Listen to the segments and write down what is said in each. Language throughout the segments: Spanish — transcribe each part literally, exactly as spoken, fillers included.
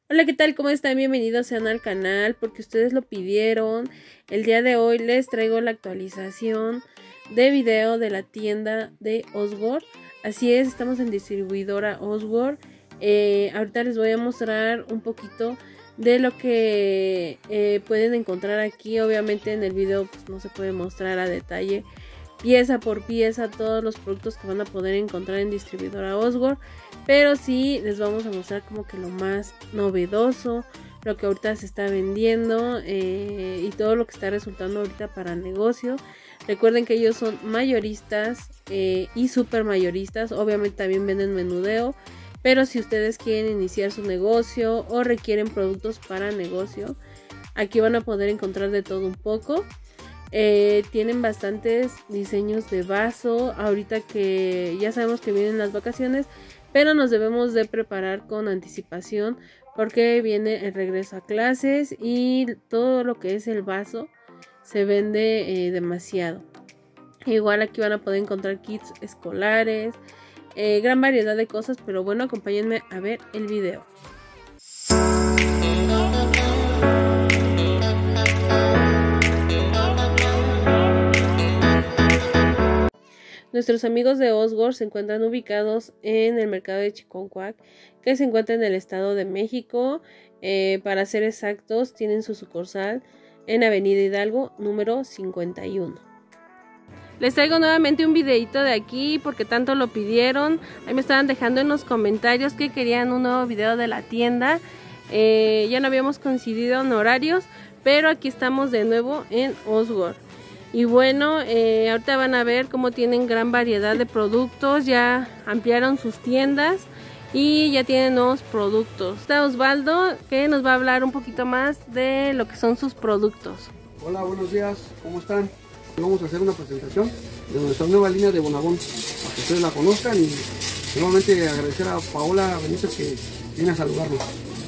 Hola, ¿qué tal? ¿Cómo están? Bienvenidos sean al canal porque ustedes lo pidieron. El día de hoy les traigo la actualización de video de la tienda de Osgore. Así es, estamos en distribuidora Osgore. Eh, ahorita les voy a mostrar un poquito de lo que eh, pueden encontrar aquí. Obviamente en el video pues, no se puede mostrar a detalle pieza por pieza todos los productos que van a poder encontrar en distribuidora Osgore, pero sí les vamos a mostrar como que lo más novedoso, lo que ahorita se está vendiendo eh, y todo lo que está resultando ahorita para el negocio. Recuerden que ellos son mayoristas eh, y super mayoristas, obviamente también venden menudeo, pero si ustedes quieren iniciar su negocio o requieren productos para negocio, aquí van a poder encontrar de todo un poco. Eh, tienen bastantes diseños de vaso, ahorita que ya sabemos que vienen las vacaciones, pero nos debemos de preparar con anticipación porque viene el regreso a clases y todo lo que es el vaso se vende eh, demasiado. Igual aquí van a poder encontrar kits escolares, eh, gran variedad de cosas, pero bueno, acompáñenme a ver el video. Nuestros amigos de Osgore se encuentran ubicados en el mercado de Chiconcuac, que se encuentra en el estado de México. Eh, para ser exactos, tienen su sucursal en Avenida Hidalgo, número cincuenta y uno. Les traigo nuevamente un videito de aquí porque tanto lo pidieron. Ahí me estaban dejando en los comentarios que querían un nuevo video de la tienda. Eh, ya no habíamos coincidido en horarios, pero aquí estamos de nuevo en Osgore. Y bueno, eh, ahorita van a ver cómo tienen gran variedad de productos, ya ampliaron sus tiendas y ya tienen nuevos productos. Está Osvaldo, que nos va a hablar un poquito más de lo que son sus productos. Hola, buenos días, ¿cómo están? Vamos a hacer una presentación de nuestra nueva línea de Bonabón, para que ustedes la conozcan, y nuevamente agradecer a Paola Benítez que viene a saludarnos.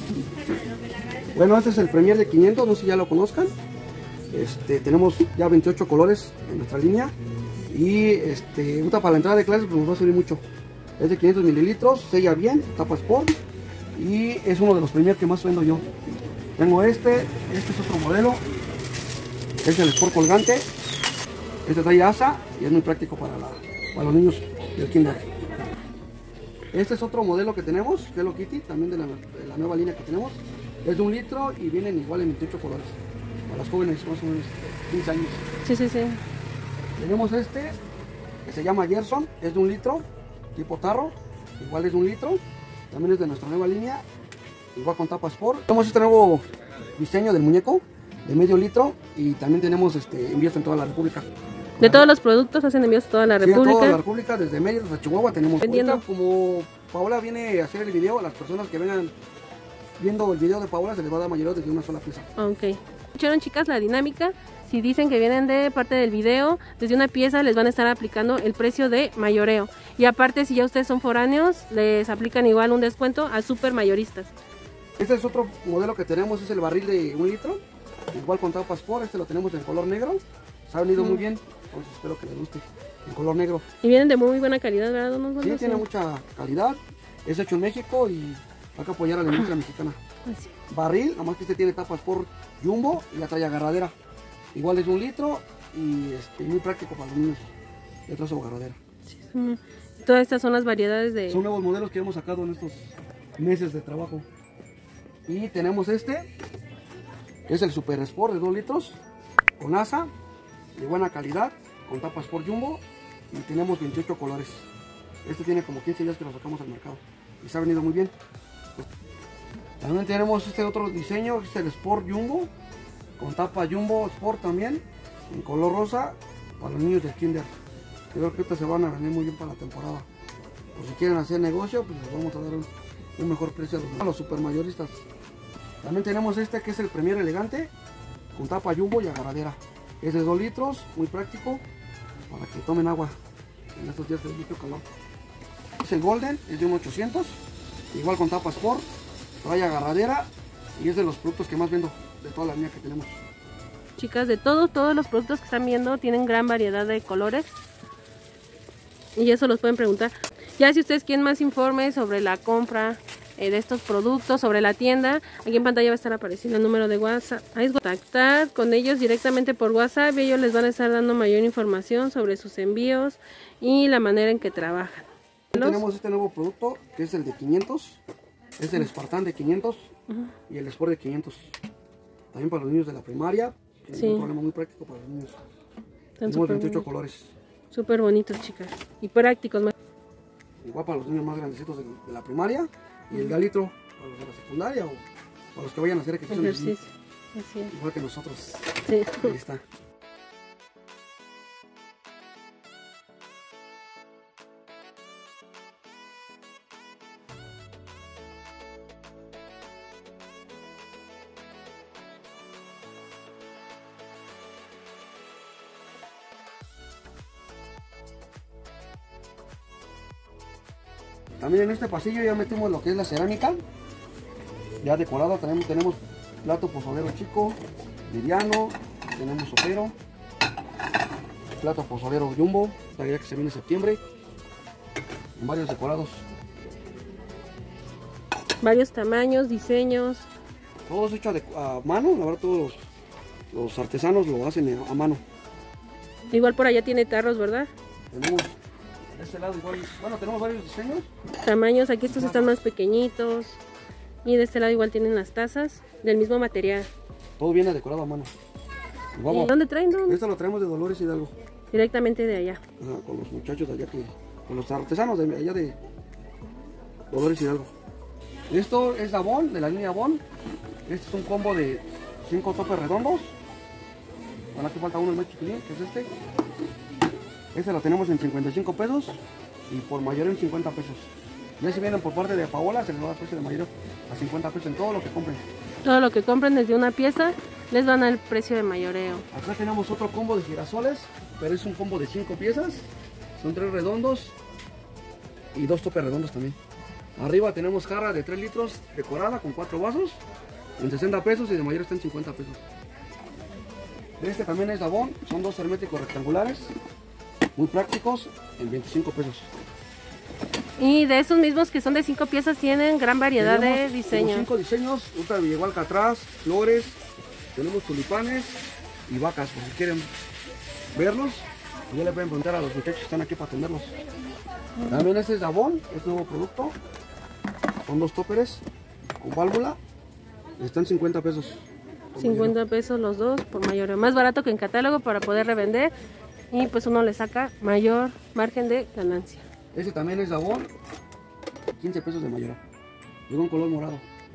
Bueno, este es el Premier de quinientos, no sé si ya lo conozcan. Este, tenemos ya veintiocho colores en nuestra línea y este, para la entrada de clases pues nos va a servir mucho. Es de quinientos mililitros, sella bien, tapa Sport y es uno de los Premier que más vendo yo. Tengo este, este es otro modelo, es el Sport colgante, este trae asa y es muy práctico para, la, para los niños del kinder. Este es otro modelo que tenemos, Hello Kitty, también de la, de la nueva línea que tenemos, es de un litro y vienen igual en veintiocho colores. Para las jóvenes más o menos quince años. Sí, sí, sí. Tenemos este que se llama Gerson, es de un litro, tipo tarro, igual es de un litro, también es de nuestra nueva línea, igual con tapa Sport. Tenemos este nuevo diseño del muñeco de medio litro y también tenemos este envíos en toda la República. De todos los productos hacen envíos a toda la República. Sí, a toda la República, desde Mérida hasta Chihuahua tenemos. Entiendo. Ahorita, como Paola viene a hacer el video, a las personas que vengan viendo el video de Paola se les va a dar mayoría desde una sola pieza. Ok. ¿Escucharon, chicas, la dinámica? Si dicen que vienen de parte del video, desde una pieza les van a estar aplicando el precio de mayoreo. Y aparte, si ya ustedes son foráneos, les aplican igual un descuento a super mayoristas. Este es otro modelo que tenemos, es el barril de un litro, igual con tapa Sport, este lo tenemos en color negro. Se ha venido mm. muy bien, entonces espero que les guste, en color negro. Y vienen de muy buena calidad, ¿verdad? ¿No? Sí, tiene mucha calidad, es hecho en México y hay que apoyar a la industria mexicana. Así. Barril, nomás que este tiene tapa Sport Jumbo y la trae agarradera. Igual es un litro y este, muy práctico para los niños. Y trae su agarradera. Sí, son, todas estas son las variedades de... Son nuevos modelos que hemos sacado en estos meses de trabajo. Y tenemos este, que es el Super Sport de dos litros, con asa, de buena calidad, con tapa Sport Jumbo. Y tenemos veintiocho colores. Este tiene como quince días que lo sacamos al mercado. Y se ha venido muy bien. También tenemos este otro diseño, este es el Sport Jumbo, con tapa Jumbo Sport también, en color rosa, para los niños del kinder. Yo creo que estos se van a vender muy bien para la temporada. Por si quieren hacer negocio, pues les vamos a dar un, un mejor precio a los, a los super mayoristas. También tenemos este que es el Premier Elegante, con tapa Jumbo y agarradera. Es de dos litros, muy práctico, para que tomen agua en estos días de mucho calor. Es el Golden, es de un ochocientos, igual con tapa Sport. Trae agarradera y es de los productos que más vendo de toda la línea que tenemos. Chicas, de todos, todos los productos que están viendo tienen gran variedad de colores y eso los pueden preguntar. Ya si ustedes quieren más informes sobre la compra eh, de estos productos, sobre la tienda, aquí en pantalla va a estar apareciendo el número de WhatsApp. Ahí es contactar con ellos directamente por WhatsApp y ellos les van a estar dando mayor información sobre sus envíos y la manera en que trabajan. Tenemos este nuevo producto que es el de quinientos, es el Spartan de quinientos uh-huh. y el Sport de quinientos. También para los niños de la primaria, es sí. un problema muy práctico para los niños. Están Tenemos veintiocho bonitos. Colores. Súper bonitos, chicas, y prácticos. Igual para los niños más grandecitos de, de la primaria y el de litro para los de la secundaria o para los que vayan a hacer ejercicio. ejercicio. Así es. Igual que nosotros. Sí. Ahí está. También en este pasillo ya metimos lo que es la cerámica, ya decorada. También tenemos plato pozolero chico, mediano, tenemos sopero, plato pozolero jumbo, ya que se viene en septiembre, en varios decorados. Varios tamaños, diseños. Todos hechos a mano, la verdad todos los, los artesanos lo hacen a mano. Igual por allá tiene tarros, ¿verdad? Tenemos de este lado igual, bueno, tenemos varios diseños. Tamaños, aquí estos están más pequeñitos. Y de este lado igual tienen las tazas del mismo material. Todo viene decorado a mano. Vamos. ¿Dónde traen? ¿Dónde? Esto lo traemos de Dolores Hidalgo. Directamente de allá. Ajá, con los muchachos de allá, que, con los artesanos de allá de Dolores Hidalgo. Esto es Avon, de la línea Avon. Este es un combo de cinco topes redondos. Ahora que falta uno más chiquitín, que es este. Este lo tenemos en cincuenta y cinco pesos y por mayoreo en cincuenta pesos. Ya si vienen por parte de Paola, se les va a dar precio de mayoreo a cincuenta pesos en todo lo que compren. Todo lo que compren desde una pieza les van al precio de mayoreo. Acá tenemos otro combo de girasoles, pero es un combo de cinco piezas. Son tres redondos y dos topes redondos también. Arriba tenemos jarra de tres litros decorada con cuatro vasos en sesenta pesos y de mayoreo está en cincuenta pesos. Este también es Avon, son dos herméticos rectangulares, muy prácticos, en veinticinco pesos. Y de esos mismos que son de cinco piezas tienen gran variedad tenemos de diseños. cinco diseños, ahorita llegó alcatraz, flores, tenemos tulipanes y vacas, por si quieren verlos, ya le pueden preguntar a los muchachos que están aquí para atenderlos. Uh-huh. También este es Avon, es nuevo producto, son dos toperes con válvula, están cincuenta pesos. cincuenta pesos los dos por mayoreo, más barato que en catálogo para poder revender y pues uno le saca mayor margen de ganancia. Este también es Avon, quince pesos de mayoreo, llegó un color morado.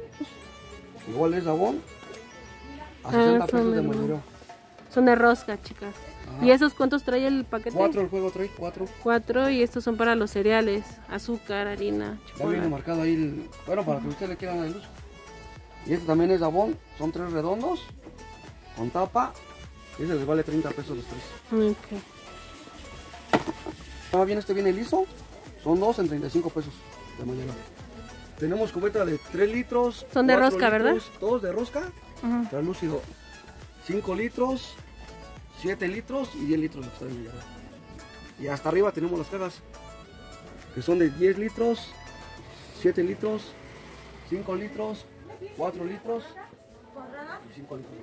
Igual es Avon, a sesenta ah, pesos de mayoreo. Son de rosca, chicas. Ajá. ¿Y esos cuántos trae el paquete? Cuatro, el juego trae cuatro. Cuatro, y estos son para los cereales, azúcar, harina, chocolate. Ya viene marcado ahí, el, bueno, para que ustedes le quieran dar luz. Y este también es Avon, son tres redondos, con tapa, y ese les vale treinta pesos los tres. Ok. Ah, bien, este viene liso, son dos en treinta y cinco pesos de mañana. Tenemos cubeta de tres litros. Son de rosca, litros, ¿verdad? Todos de rosca, uh-huh. translúcido, cinco litros, siete litros y diez litros. Y hasta arriba tenemos las cajas, que son de diez litros, siete litros, cinco litros, cuatro litros y cinco litros.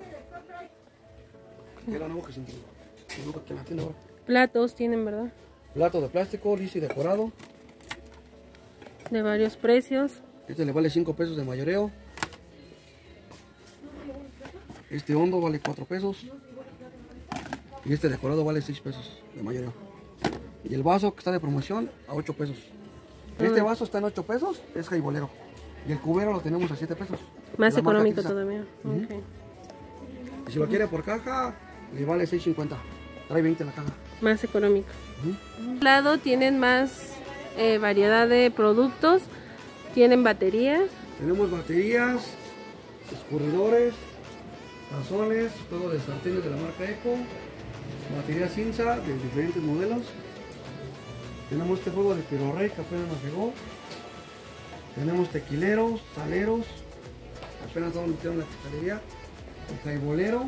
Era nuevo que se introdujo que la tienda ahora. Platos tienen, ¿verdad? Plato de plástico, liso y decorado. De varios precios. Este le vale cinco pesos de mayoreo. Este hondo vale cuatro pesos. Y este decorado vale seis pesos de mayoreo. Y el vaso que está de promoción a ocho pesos. Este mm. vaso está en ocho pesos, es jaibolero. Y el cubero lo tenemos a siete pesos. Más económico todavía. Uh-huh. Okay. Y si lo quiere por caja, le vale seis cincuenta. Trae veinte en la caja. Más económico. Uh-huh. A un lado tienen más eh, variedad de productos. Tienen baterías. Tenemos baterías, escurridores, tazones, juego de sartenes de la marca Eco, batería Cinza de diferentes modelos. Tenemos este juego de Pirorrey que apenas nos llegó. Tenemos tequileros, saleros, apenas vamos a meter en la cristalería. El jaibolero,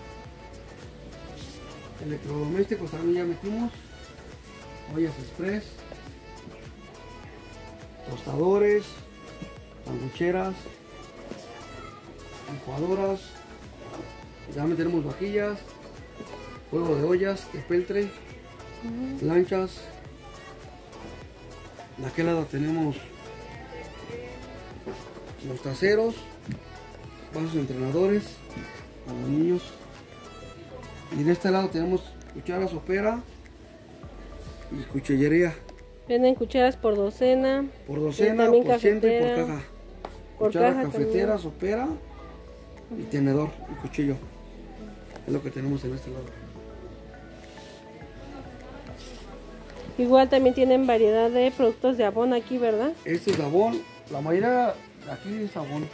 electrodomésticos también ya metimos, ollas express, tostadores, sangucheras, licuadoras, también tenemos vajillas, juego de ollas, de peltre, uh-huh. lanchas. De aquel lado tenemos los traseros, vasos entrenadores para los niños. Y de este lado tenemos cuchara sopera y cuchillería. Venden cucharas por docena. Por docena, por ciento y por caja. Por Cuchara caja cafetera, también. sopera y tenedor y cuchillo. Es lo que tenemos en este lado. Igual también tienen variedad de productos de Avon aquí, ¿verdad? Este es Avon. La mayoría aquí es Avon.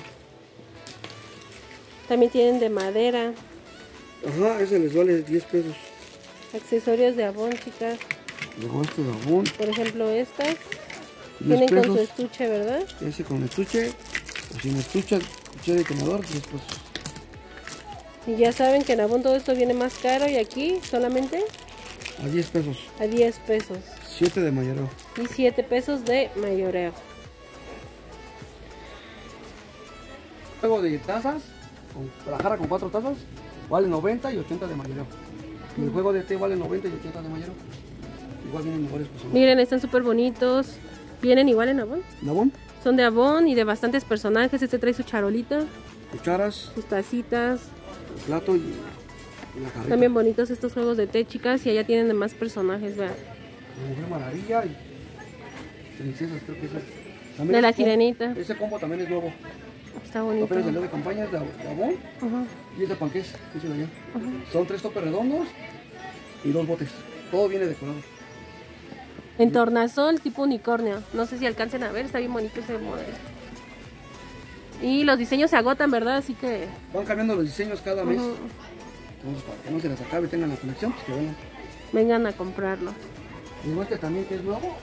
También tienen de madera. Ajá, ese les vale diez pesos. Accesorios de Avon, chicas. Luego este de Avon. Por ejemplo, estas. Vienen con su estuche, ¿verdad? Ese con estuche. O sin estuche, cuchara y tenedor, diez pesos. Y ya saben que en Avon todo esto viene más caro y aquí solamente a diez pesos. A diez pesos. siete de mayoreo. Y siete pesos de mayoreo. Juego de tazas, con la jarra con cuatro tazas, vale noventa y ochenta de mayoreo. Y el juego de té vale noventa y ochenta de mayoreo. Igual vienen iguales personas. Miren, están súper bonitos. ¿Vienen igual en Avon? ¿En Avon? Son de Avon y de bastantes personajes. Este trae su charolita. Cucharas. Sus tacitas. El plato y, y la jarrita. También bonitos estos juegos de té, chicas. Y allá tienen de más personajes, vean. La Mujer Maravilla y princesas, creo que es ese. De la sirenita. Ese combo también es nuevo. Está bonito. Toperes de campaña de, de Avon uh-huh. y es de panqués, que es de allá. Uh-huh. Son tres topes redondos y dos botes. Todo viene decorado. En tornasol tipo unicornio. No sé si alcancen a ver, está bien bonito ese modelo. Y los diseños se agotan, ¿verdad? Así que... van cambiando los diseños cada mes. Uh-huh. Entonces, para que no se les acabe y tengan la colección, pues que vengan. Vengan a comprarlo. Y este también que es nuevo.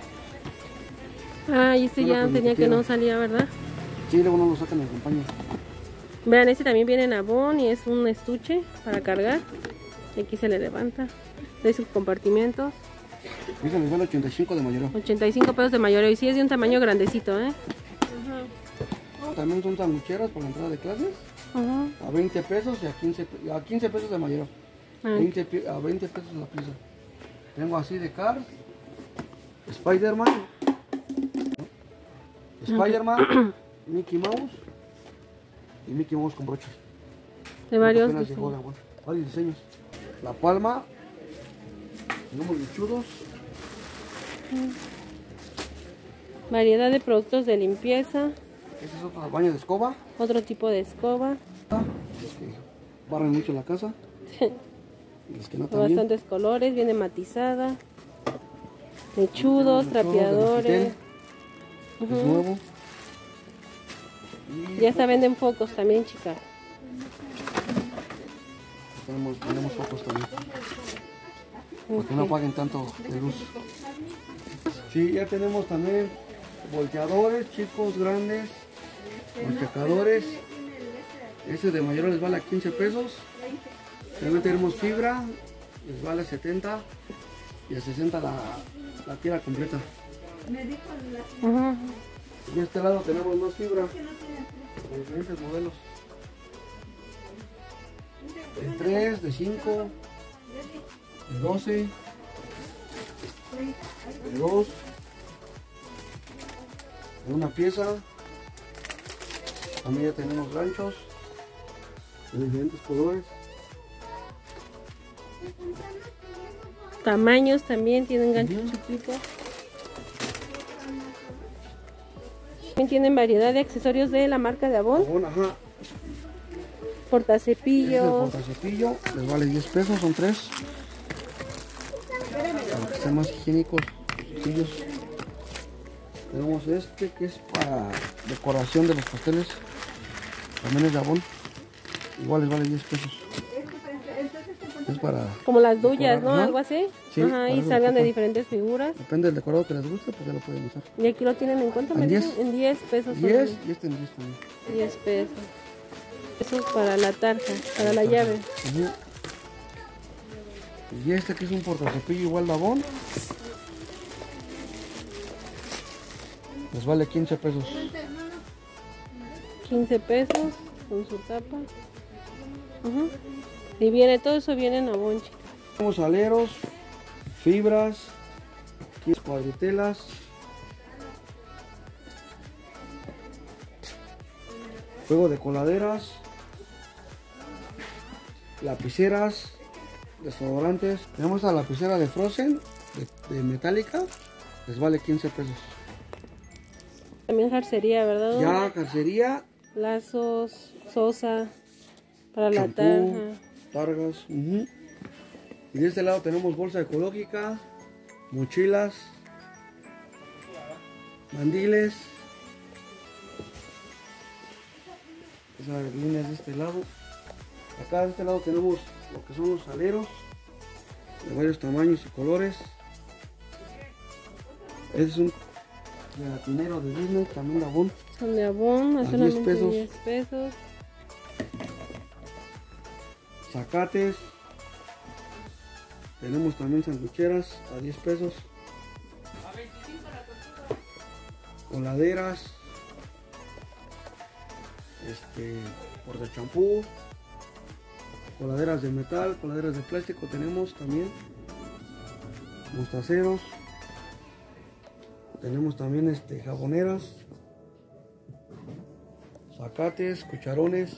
Ah, y este no ya tenía que no salía, ¿verdad? Sí, luego no lo sacan en campaña. Vean, este también viene en Avon y es un estuche para cargar. Y aquí se le levanta. De sus compartimentos. Ese les vale ochenta y cinco de mayoreo. ochenta y cinco pesos de mayoreo. Y sí es de un tamaño grandecito, ¿eh? Uh-huh. También son sangucheras por la entrada de clases. Uh-huh. A veinte pesos y a quince, a quince pesos de mayoreo. Uh-huh. veinte, a veinte pesos la pieza. Tengo así de car. Spider-Man. Spider-Man. Uh-huh. Mickey Mouse. Y Mickey Mouse con broches. De varios diseños. Llegó, bueno, varios diseños. La palma. Tenemos lechudos. Variedad de productos de limpieza. Este es otro baño de escoba. Otro tipo de escoba. Los que barren mucho la casa. Y los que no también. Bastantes colores, viene matizada. Lechudos, trapeadores. Uh-huh. Es nuevo. Y ya se venden focos también, chicas. Tenemos, tenemos focos también. Okay. Para que no apaguen tanto de luz. Sí, ya tenemos también volteadores, chicos, grandes, volteadores. Este de mayor les vale a quince pesos. También tenemos fibra, les vale a setenta y a sesenta la, la tira completa. Uh-huh. Y de este lado tenemos más fibra, de diferentes modelos. De tres, de cinco, de doce, de dos, de una pieza. También ya tenemos ganchos de diferentes colores. Tamaños también tienen ganchos uh-huh. chiquitos. También tienen variedad de accesorios de la marca de Avon. Avon, ajá. Portacepillos. Este es el portacepillo, les vale diez pesos, son tres. Para que sean más higiénicos, cepillos. Tenemos este que es para decoración de los pasteles. También es de Avon. Igual les vale diez pesos. Es para... como las duyas, decorar, ¿no? ¿no? Algo así. Sí, ajá, y salgan de diferentes figuras. Depende del decorado que les guste, pues ya lo pueden usar. Y aquí lo tienen en cuenta, en diez. En diez pesos. diez y este en diez también. diez pesos. Eso es para la tarja, para la, la llave. Uh-huh. Y este que es un portacepillo igual de Avon. Les vale quince pesos. quince pesos con su tapa. Uh-huh. Y viene, todo eso viene en Avon, chicas. Tenemos aleros, fibras, cuadritelas, juego de coladeras, lapiceras, desodorantes. Tenemos la lapicera de Frozen, de, de metálica, les vale quince pesos. También jarcería, ¿verdad? Ya, jarcería. Lazos, sosa, para champú, la tarja. targas. Uh-huh. Y de este lado tenemos bolsa ecológica, mochilas, mandiles. Esas líneas de este lado. Acá de este lado tenemos lo que son los aleros de varios tamaños y colores. Este es un gelatinero de Disney, también de Avon. Son de Avon, a a solamente diez pesos. diez pesos. Zacates. Tenemos también sanducheras a diez pesos. Coladeras. Este, porta champú. Coladeras de metal, coladeras de plástico tenemos también. Mostaceros. Tenemos también este, jaboneras. Zacates, cucharones.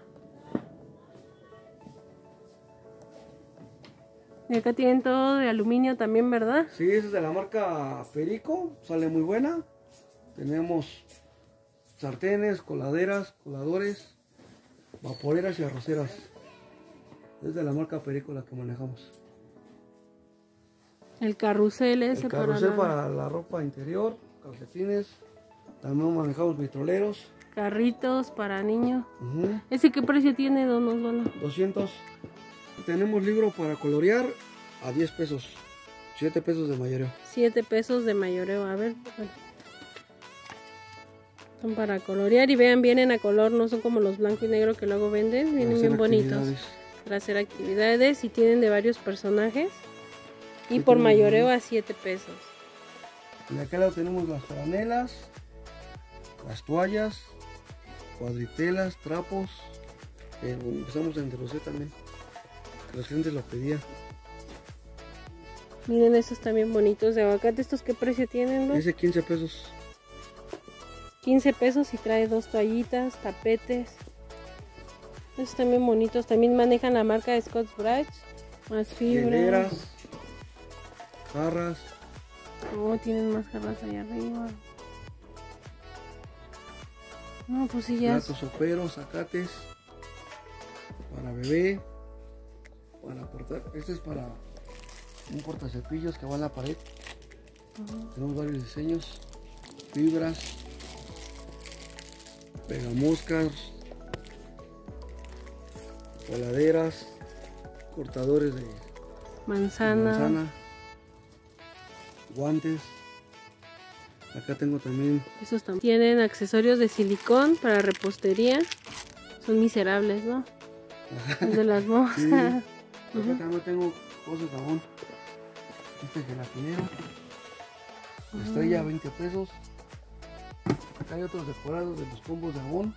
Y acá tienen todo de aluminio también, ¿verdad? Sí, esa es de la marca Perico, sale muy buena. Tenemos sartenes, coladeras, coladores, vaporeras y arroceras. Es de la marca Perico la que manejamos. El carrusel ese. El carrusel para, para la ropa interior, calcetines. También manejamos vitroleros. Carritos para niños. Uh-huh. ¿Ese qué precio tiene, don Osvaldo? doscientos. Tenemos libro para colorear a diez pesos. siete pesos de mayoreo. siete pesos de mayoreo. A ver, bueno. Son para colorear y vean, vienen a color, no son como los blanco y negro que luego venden. Vienen bien bonitos. Para hacer actividades y tienen de varios personajes. Y sí, por mayoreo a siete pesos. Y de acá lado tenemos las franelas, las toallas, cuadritelas, trapos. Eh, bueno, empezamos a introducir también. Los clientes lo pedían. Miren estos también bonitos de aguacate. ¿Estos qué precio tienen, no? Ese quince pesos. quince pesos y trae dos toallitas, tapetes. Estos también bonitos. También manejan la marca de Scotts Brite. Más fibra. Hieleras, jarras. Oh, tienen más jarras allá arriba. No, pues sí ya. Platos soperos, zacates. Para bebé. Para portar. Este es para un portacepillos que va en la pared. Uh-huh. Tenemos varios diseños. Fibras. Pegamoscas. Coladeras. Cortadores de manzana. de manzana. Guantes. Acá tengo también. Estos también tienen accesorios de silicón para repostería. Son miserables, ¿no? De las moscas. Sí. Acá uh-huh. también tengo cosas de Avon. Este gelatinero. Uh-huh. Estrella veinte pesos. Acá hay otros decorados de los combos de Avon.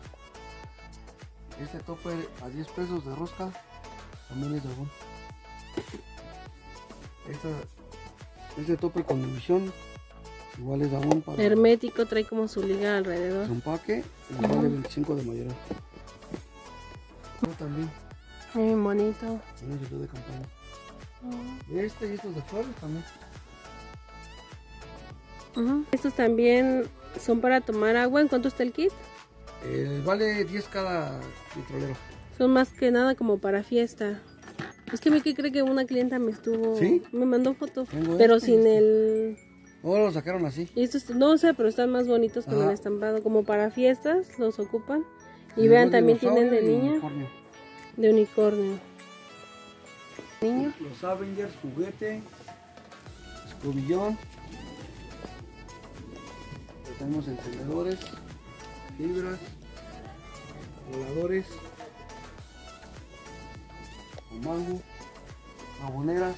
Este topper a diez pesos de rosca. También es de Avon. Esta, este topper con división. Igual es de Avon. Para hermético, trae como su liga alrededor. Su empaque. Y vale uh-huh. veinticinco de mayoreo. También. Muy bonito. De campaña. Uh-huh. Este y estos de flores también. Uh-huh. Estos también son para tomar agua. ¿En cuánto está el kit? Eh, vale diez cada litrolero. Son más que nada como para fiesta. Es que me que cree que una clienta me estuvo. ¿Sí? Me mandó foto. Pero este, sin este. el. No, lo sacaron así. Y estos no sé, pero están más bonitos con el estampado. Como para fiestas los ocupan. Y sí, vean, también tienen de niña. Unicornio. De unicornio. Niño. Los Avengers, juguete. Escobillón. Tenemos encendedores. Fibras. Voladores. Con mango. Jaboneras.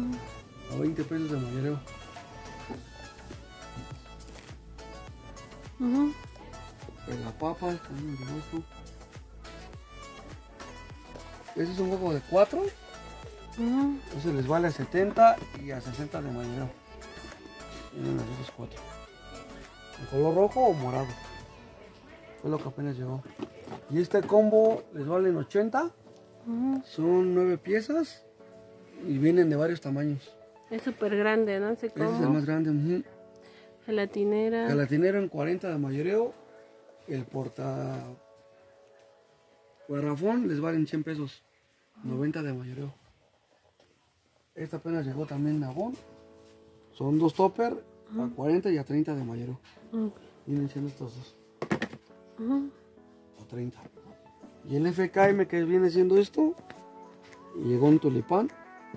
Uh-huh. A veinte pesos de mayoreo. Uh-huh. La papas, también me gusta. Este es un juego de cuatro. Uh-huh. Entonces les vale a setenta y a sesenta de mayoreo. Tienen las esos cuatro. ¿En color rojo o morado? Fue lo que apenas llegó. Y este combo les valen ochenta. Uh-huh. Son nueve piezas. Y vienen de varios tamaños. Es súper grande, ¿no? Ese combo. Ese es el más grande. Uh-huh. Gelatinera. Gelatinera en cuarenta de mayoreo. El porta garrafón les valen cien pesos. noventa de mayoreo. Esta apenas llegó también de Avon. Son dos topper uh-huh. a cuarenta y a treinta de mayoreo. Okay. Vienen siendo estos dos. Uh-huh. A treinta. Y el F K M que viene siendo esto. Y llegó un tulipán.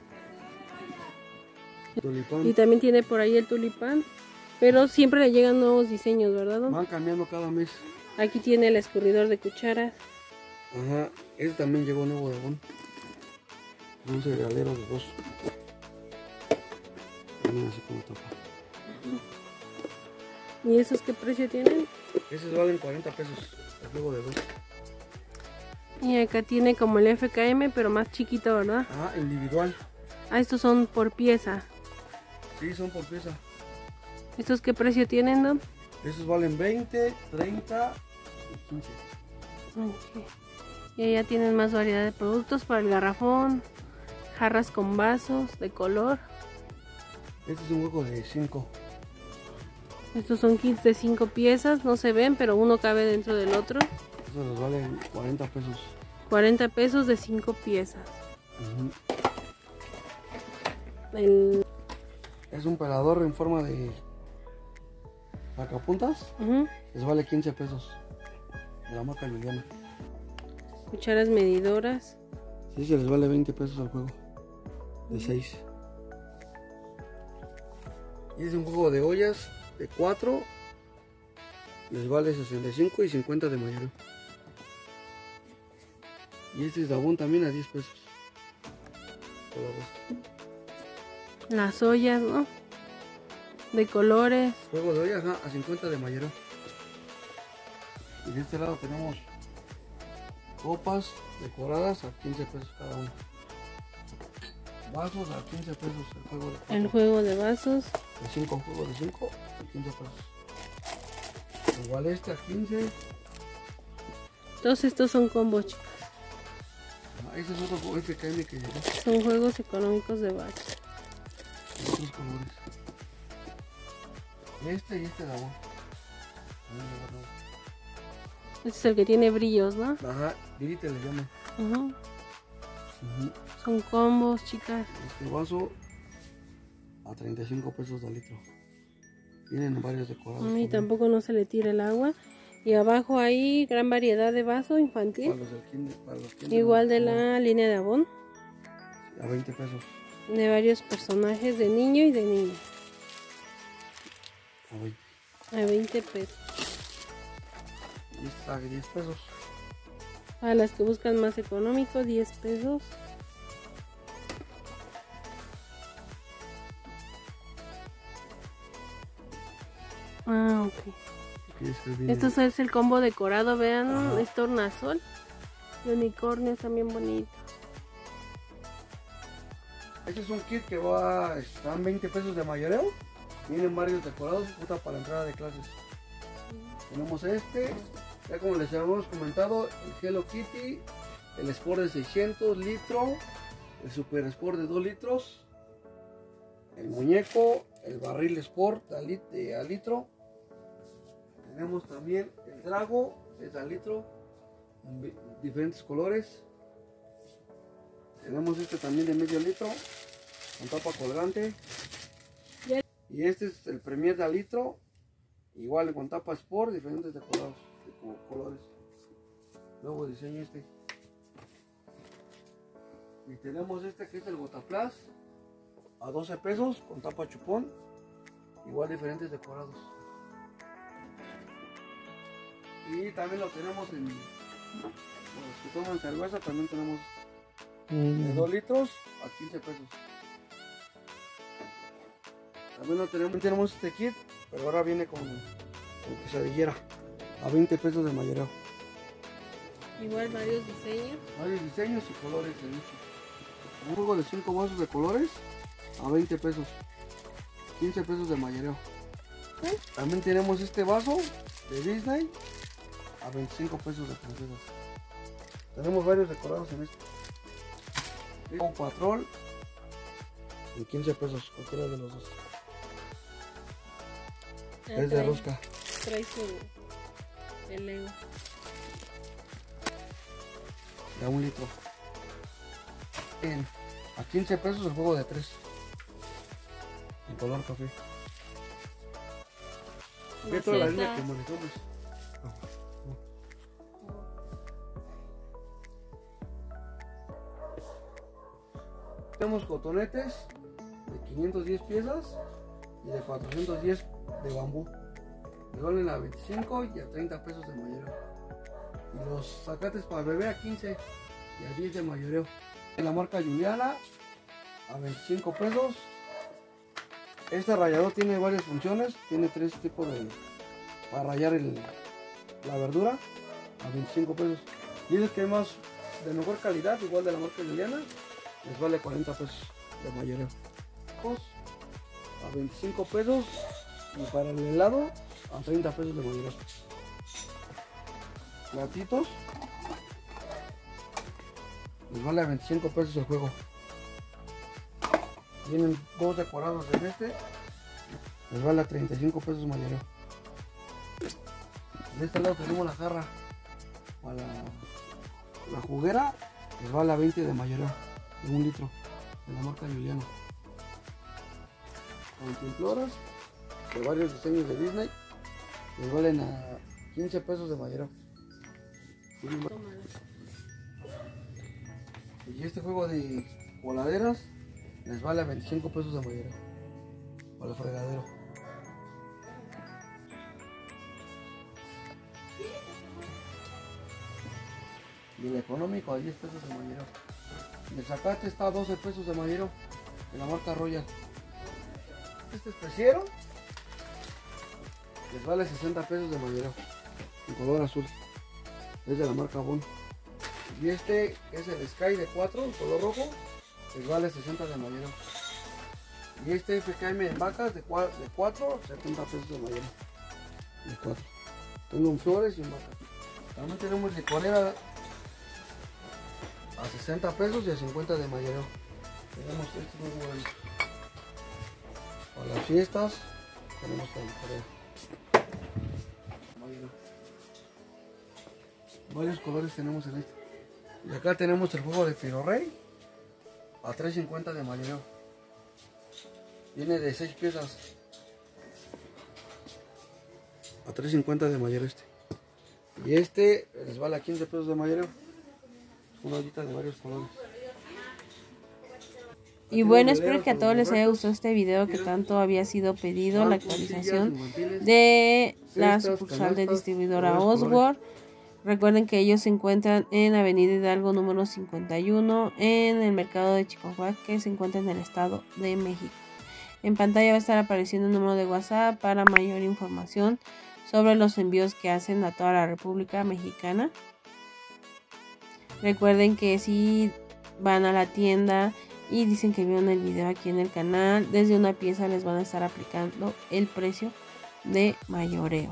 tulipán. Y también tiene por ahí el tulipán. Pero siempre le llegan nuevos diseños, ¿verdad? Van cambiando cada mes. Aquí tiene el escurridor de cucharas. Ajá. Este también llegó nuevo de Avon. Un cerealero de dos. Miren así como toca. ¿Y esos qué precio tienen? Esos valen cuarenta pesos. El juego de dos. Y acá tiene como el F K M, pero más chiquito, ¿verdad? Ah, individual. Ah, estos son por pieza. Sí, son por pieza. ¿Estos qué precio tienen, Don? Esos valen veinte, treinta y quince. Okay. Y allá tienen más variedad de productos para el garrafón. Jarras con vasos de color. Este es un hueco de cinco. Estos son kits de cinco piezas, no se ven, pero uno cabe dentro del otro. Estos los valen cuarenta pesos. cuarenta pesos de cinco piezas. Uh-huh. El... Es un pelador en forma de sacapuntas. Uh-huh. Les vale quince pesos. De la marca Juliana. Cucharas medidoras. Sí, se les vale veinte pesos al juego. De seis. Y es un juego de ollas de cuatro. Les vale sesenta y cinco y cincuenta de mayoreo. Y este es de Avon también a diez pesos. Las ollas, ¿no? De colores. Juego de ollas, ajá, a cincuenta de mayoreo. Y de este lado tenemos copas decoradas a quince pesos cada uno. Vasos a quince pesos el juego de El juego de vasos. De cinco, juego de cinco a quince pesos. Igual este a quince. Todos estos son combos, chicas. Ah, este es otro juego F K M que llegó. Son juegos económicos de vasos. De otros colores. Este y este de agua. Este es el que tiene brillos, ¿no? Ajá, Dirite le llama. Uh-huh. Uh-huh. Son combos, chicas. Este vaso a treinta y cinco pesos de litro. Vienen varios decorados. Y también. Tampoco no se le tira el agua. Y abajo hay gran variedad de vaso infantil. Para los del kinder, para los kinder, igual de la línea de Avon. A veinte pesos. De varios personajes de niño y de niña. A veinte. A veinte pesos. Y esta a diez pesos. A las que buscan más económico, diez pesos. Ah, ok. Esto es el combo decorado, vean, ajá. Es tornasol. De unicornios también bonitos. Este es un kit que va, están veinte pesos de mayoreo. Vienen varios decorados, puta para entrada de clases. Mm. Tenemos este, ya como les habíamos comentado, el Hello Kitty, el Sport de seiscientos litros, el Super Sport de dos litros, el muñeco, el barril Sport de a litro. Tenemos también el Drago, es al litro, en diferentes colores. Tenemos este también de medio litro, con tapa colgante. Y este es el Premier de al litro, igual con tapa Sport, diferentes decorados, de colores. Nuevo diseño este. Y tenemos este que es el Gotaplas, a doce pesos, con tapa chupón, igual diferentes decorados. Y también lo tenemos en los que toman cerveza, también tenemos mm. de dos litros a quince pesos. También lo tenemos, tenemos este kit, pero ahora viene con con quesadillera a veinte pesos de mayoreo. Igual varios diseños. Varios diseños y colores en este. Un juego de cinco vasos de colores a veinte pesos. quince pesos de mayoreo. ¿Eh? También tenemos este vaso de Disney a veinticinco pesos de princesas. Tenemos varios decorados en este. Un patrol en quince pesos, cualquiera de los dos. Ah, Es de trae- rosca. Trae su el Lego. De un litro. En, a quince pesos el juego de tres. En color café. Ve toda la línea que manejamos. Tenemos cotonetes de quinientas diez piezas y de cuatrocientos diez de bambú. Le valen a veinticinco y a treinta pesos de mayoreo. Y los zacates para bebé a quince y a diez de mayoreo. En la marca Juliana a veinticinco pesos. Este rallador tiene varias funciones. Tiene tres tipos de para rallar el, la verdura a veinticinco pesos. Y el que es más de mejor calidad, igual de la marca Juliana, les vale cuarenta pesos de mayoreo. A veinticinco pesos y para el helado a treinta pesos de mayoreo. Platitos les vale a veinticinco pesos el juego. Vienen dos decorados en este, les vale a treinta y cinco pesos mayoreo. De este lado tenemos la jarra para la, la juguera, les vale a veinte de mayoreo, de un litro, de la marca Juliana. Cantimploras de varios diseños de Disney, les valen a quince pesos de mayoreo. Y este juego de voladeras les vale a veinticinco pesos de mayoreo para el fregadero. Y el económico a diez pesos de mayoreo. Y el zacate está a doce pesos de mayoreo de la marca Royal. Este especiero les vale sesenta pesos de mayoreo en color azul. Es de la marca Bon. Y este es el Sky de cuatro, en color rojo, les vale sesenta de mayoreo. Y este F K M en vacas de cuatro, setenta pesos de mayoreo. De cuatro. Tengo un flores y un vacas. También tenemos licorera a sesenta pesos y a cincuenta de mayoreo. Tenemos este muy bueno. Para las fiestas tenemos la licorera. Varios colores tenemos en este. Y acá tenemos el juego de Piro Rey a tres cincuenta de mayoreo. Viene de seis piezas a tres cincuenta de mayoreo este. Y este les vale a quince pesos de mayoreo. Una ollita de varios colores. Y bueno, espero que a todos les haya gustado este video que tanto había sido pedido, la actualización de la sucursal de distribuidora Osborne. Recuerden que ellos se encuentran en Avenida Hidalgo número cincuenta y uno en el mercado de Chicoahuac, que se encuentra en el Estado de México. En pantalla va a estar apareciendo el número de WhatsApp para mayor información sobre los envíos que hacen a toda la República Mexicana. Recuerden que si van a la tienda y dicen que vieron el video aquí en el canal, desde una pieza les van a estar aplicando el precio de mayoreo.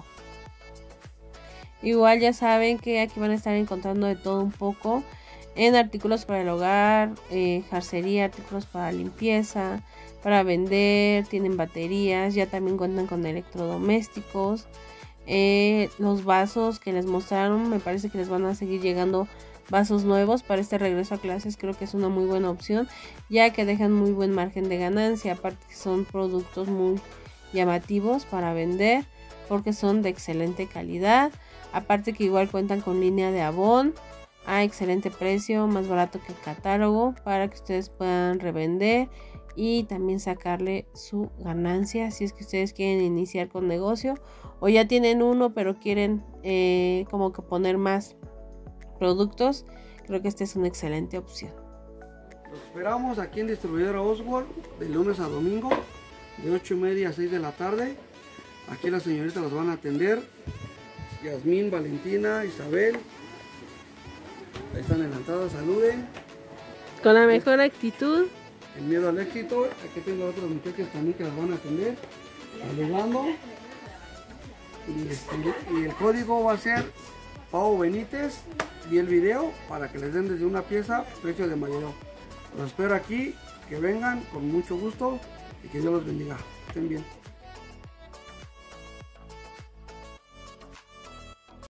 Igual ya saben que aquí van a estar encontrando de todo un poco en artículos para el hogar, eh, jarcería, artículos para limpieza, para vender, tienen baterías, ya también cuentan con electrodomésticos, eh, los vasos que les mostraron, me parece que les van a seguir llegando vasos nuevos para este regreso a clases. Creo que es una muy buena opción, ya que dejan muy buen margen de ganancia, aparte que son productos muy llamativos para vender porque son de excelente calidad. Aparte que igual cuentan con línea de Avon a excelente precio, más barato que el catálogo, para que ustedes puedan revender y también sacarle su ganancia si es que ustedes quieren iniciar con negocio o ya tienen uno pero quieren eh, como que poner más productos. Creo que esta es una excelente opción. Los esperamos aquí en Distribuidora Osborne de lunes a domingo de ocho y media a seis de la tarde. Aquí las señoritas los van a atender. Yasmín, Valentina, Isabel. Ahí están en la entrada, saluden. Con la mejor actitud. El miedo al éxito. Aquí tengo otras muchachas también que las van a atender. Saludando. Y, este, y el código va a ser Pau Benítez. Y el video para que les den desde una pieza precio de mayoreo. Los espero aquí. Que vengan con mucho gusto. Y que Dios los bendiga. Estén bien.